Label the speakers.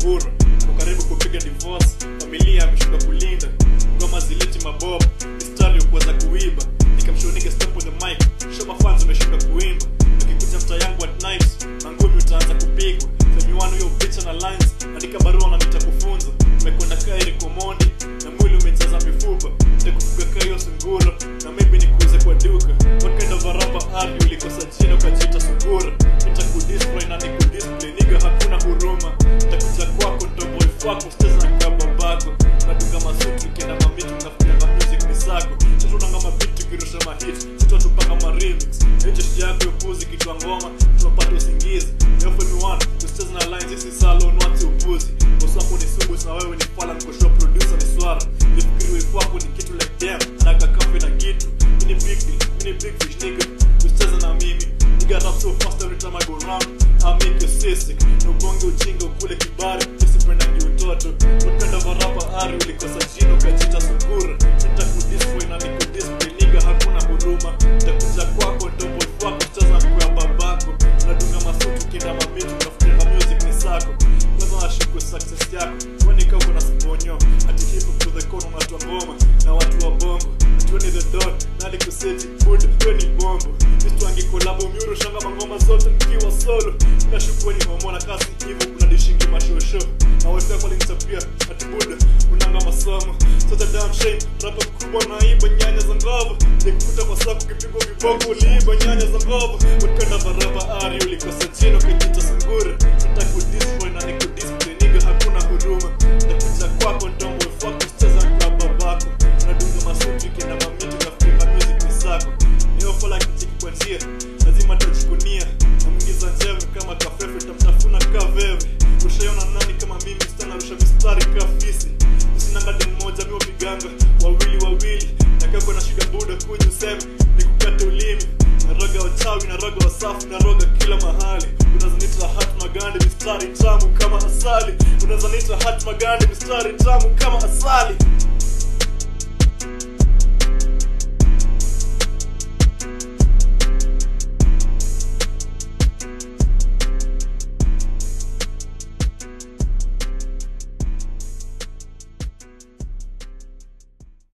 Speaker 1: sungura. Kwa karibu kupiga divorce, familia ameshuka kulinda. Ngoma zileti mabob, mistari kuweza kuiba. Nikamshonika step on the mic, show my fans umeshuka kuimba. Nikikuja mtaa yangu at night, mangumi utaanza kupigwa. Femiwanu yo bitch na lines, andika barua na nitakufunza. Nimekwenda Kairi Komondi, na mwili umejaza mifupa. Nitakufuga kayo sungura, na maybe nikuuze kwa duka. What kind of a rapper are you? Ulikosa jina ukajiita sungura. Nitakudisplay na nikudisplay, nigga hakuna huruma. Nitakuja kwako ntoboy fuck, ustaza na kwa babako. Naduka masuti, ukienda mamiti, unafikiria music ni sako. Sisi tunanga mabiti, kirusha mahit, sisi tupanga ma-remix. Ejeshi yako yopuzi, kitwa ngoma, tunapata usingizi. Yo Femi1, ustaza na lines, isi salon, wati upuzi. Boss wako ni subu, na wewe ni fala, mkosho producer ni swara. Nifikiri wefu wako ni kitu like damn, anaka kafe na kitu. Mini big deal, mini big fish nigga. Ustaza na mimi, nigga rap so fast every time I go round. I'll make you seasick, no bonge ujinga ukule kibari. Nisipenda kiutoto, what kind of a rapper are you? Ulikosa jino kajita sungura. Nitakudisplay na nikudisplay, nigga hakuna huruma. Nitakuja kwako ndobo wako, ustaza kwa babako. Unadunga masuti, ukienda mamiti, unafikiria music ni sako. Kwanza nashuku success yako, kwani kaa uko na sponyo. Ati hip hop to the corner unatoa ngoma, na watu wa bongo. Ati we ni the dog, nali kuseti, food, we ni bombo. Nistu angi kolabo, miuro shanga mangoma zote nikiwa solo. Nashuku we ni homona kasi hivu, kuna dishingi mashosho. Na wefe kwa linitapia, ati buda, unanga masomo. Such a damn shame, rapa kubwa na iba nyanya za ngovo. Nikukuta kwa saku kipigwa viboko, uliiba nyanya za ngovo. What kind of a rapper are you? Ulikosa jino kajita sungura. Nitakudisplay na nikudisplay, nigga hakuna huruma. Nitakuja kwako ndombo fuck, ustaza kwa babako. Unadunga masuti, ukienda mamiti, unafikiria music ni sako. Niyo fala kitiki kwa njia, lazima tajikunia. Na mwingiza njeve kama kafefe, tamtafuna kaveve. Ushayona nani kama mimi, stana rusha mistari kafisi. Usinanga dem moja, miwa piganga, wawili. Nakako na shida buda kuji useme, nikukate ulimi. Naroga wachawi, naroga wasafi, naroga kila mahali. Unazanita hat magande, mistari tamu kama asali. Unazanita hat magande, mistari tamu kama asali.